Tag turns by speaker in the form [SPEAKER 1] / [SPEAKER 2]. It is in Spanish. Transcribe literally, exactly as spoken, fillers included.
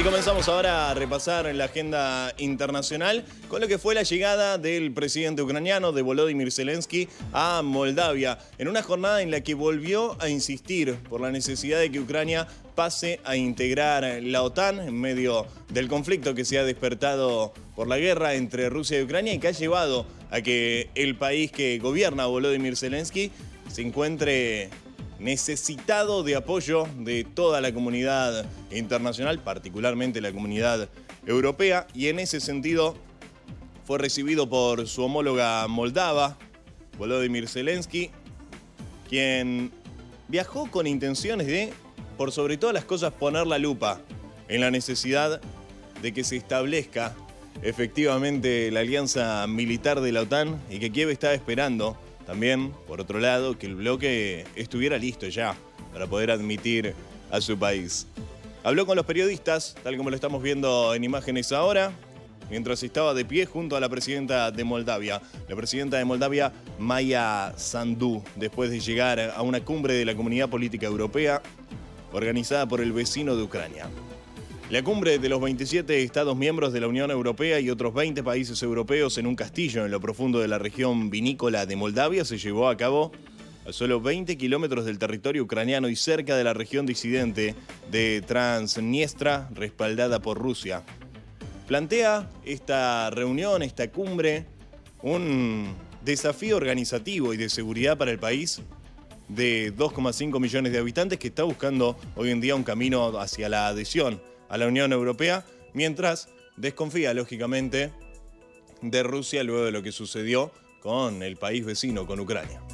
[SPEAKER 1] comenzamos ahora a repasar la agenda internacional con lo que fue la llegada del presidente ucraniano, de Volodymyr Zelensky, a Moldavia, en una jornada en la que volvió a insistir por la necesidad de que Ucrania pase a integrar la OTAN en medio del conflicto que se ha despertado por la guerra entre Rusia y Ucrania y que ha llevado a que el país que gobierna Volodymyr Zelensky se encuentre necesitado de apoyo de toda la comunidad internacional, particularmente la comunidad europea, y en ese sentido fue recibido por su homóloga moldava, Volodymyr Zelensky, quien viajó con intenciones de, por sobre todas las cosas, poner la lupa en la necesidad de que se establezca efectivamente la alianza militar de la OTAN y que Kiev estaba esperando también, por otro lado, que el bloque estuviera listo ya para poder admitir a su país. Habló con los periodistas, tal como lo estamos viendo en imágenes ahora, mientras estaba de pie junto a la presidenta de Moldavia, la presidenta de Moldavia, Maya Sandu, después de llegar a una cumbre de la Comunidad Política Europea organizada por el vecino de Ucrania. La cumbre de los veintisiete Estados miembros de la Unión Europea y otros veinte países europeos en un castillo en lo profundo de la región vinícola de Moldavia se llevó a cabo a solo veinte kilómetros del territorio ucraniano y cerca de la región disidente de Transnistria, respaldada por Rusia. Plantea esta reunión, esta cumbre, un desafío organizativo y de seguridad para el país de dos coma cinco millones de habitantes que está buscando hoy en día un camino hacia la adhesión a la Unión Europea, mientras desconfía, lógicamente, de Rusia luego de lo que sucedió con el país vecino, con Ucrania.